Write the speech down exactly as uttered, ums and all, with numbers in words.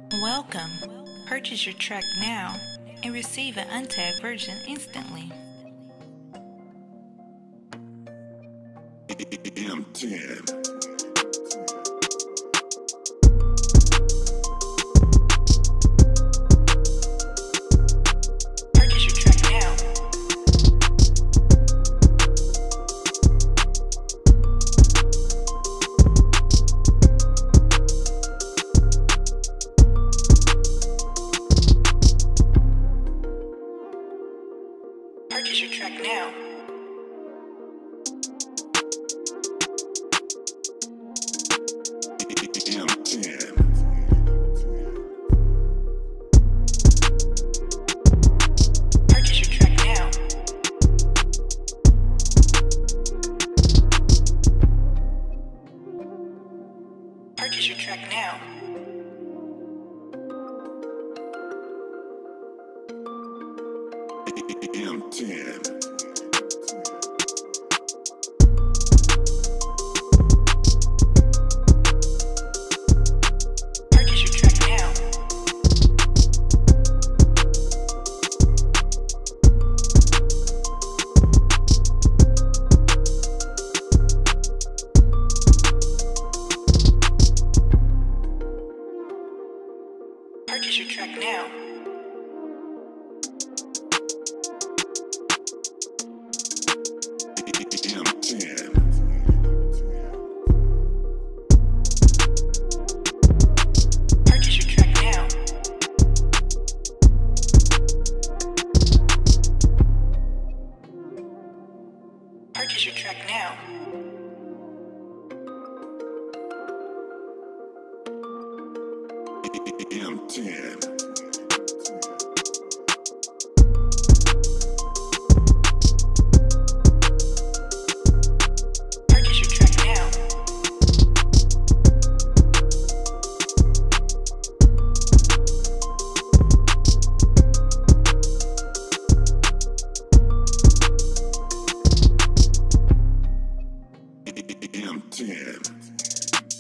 Welcome. Purchase your track now and receive an untagged version instantly. M ten. Purchase your track now. M ten. Purchase your track now. Purchase your track now. M ten. Purchase your track now. Purchase your track now. M ten. Purchase your track now. Purchase your track now. M ten. Purchase your track now. M ten.